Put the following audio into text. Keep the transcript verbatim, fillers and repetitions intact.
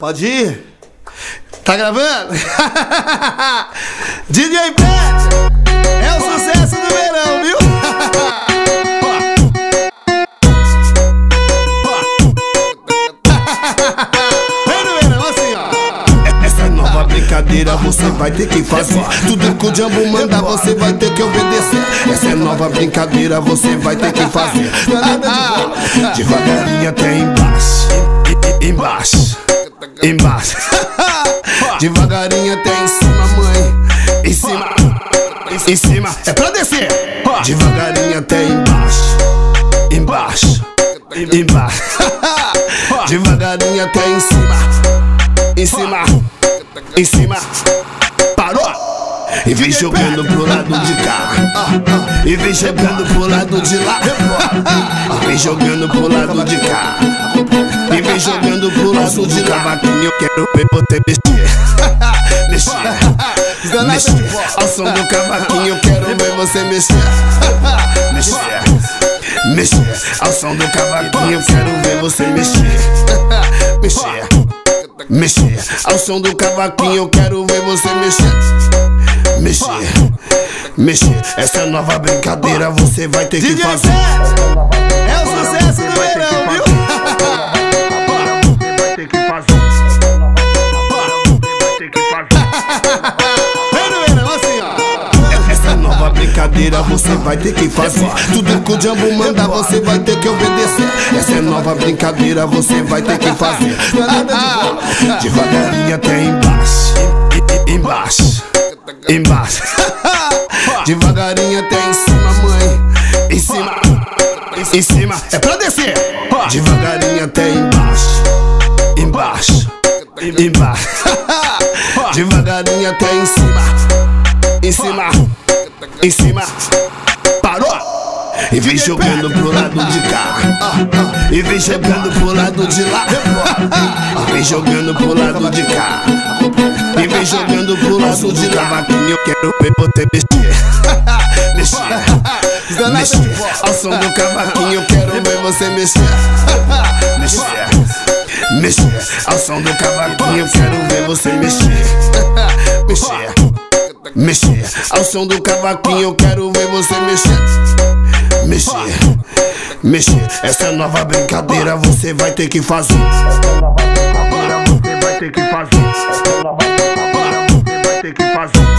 Pode ir? Tá gravando? D J Pet é o sucesso do verão, viu? Vem no verão assim, ó. Essa nova brincadeira você vai ter que fazer. Tudo que o Jambo manda você vai ter que obedecer. Essa é nova brincadeira você vai ter que fazer. Devagarinho até embaixo, embaixo, embaixo. Devagarinho até em cima, mãe. Em cima, em cima. É pra descer. Devagarinho até embaixo, embaixo, embaixo. Devagarinho até em cima, em cima, em cima. Parou. E vem jogando pro lado de cá, e vem jogando pro lado de lá, e vem jogando pro lado de cá, e vem jogando pro lado de lá. Cavaquinho, eu quero ver você mexer, mexer, mexer. Ao som do cavaquinho eu quero ver você mexer, mexer, mexer. Ao som do cavaquinho eu quero ver você mexer, mexer, mexer. Ao som do cavaquinho eu quero ver você mexer, mexer, mexer. Essa nova brincadeira você vai ter que fazer. É o sucesso do verão, viu? Você vai ter que fazer. Vai ter que fazer. Vem no verão assim, ó. Essa nova brincadeira você vai ter que fazer. Tudo que o Jambo manda você vai ter que obedecer. Essa é nova brincadeira você vai ter que fazer. Devagarinho até embaixo, embaixo, embaixo. Devagarinho até em cima, mãe. Em cima, em cima. É pra descer. Devagarinho até embaixo, embaixo, embaixo. Devagarinho até em cima, em cima, em cima. Parou. E vem jogando pro lado de cá, e vem jogando pro lado de lá, e vem jogando pro lado de cá, e vem jogando pro lado de lá. Cavaquinho, eu quero ver você mexer, mexer, mexer. Ao som do cavaquinho eu quero ver você mexer, mexer, mexer. Ao som do cavaquinho eu quero ver você mexer, mexer, mexer. Ao som do cavaquinho eu quero ver você mexer, mexer, mexer. Essa nova brincadeira você vai ter que fazer. Você vai ter que fazer. Você vai ter que fazer.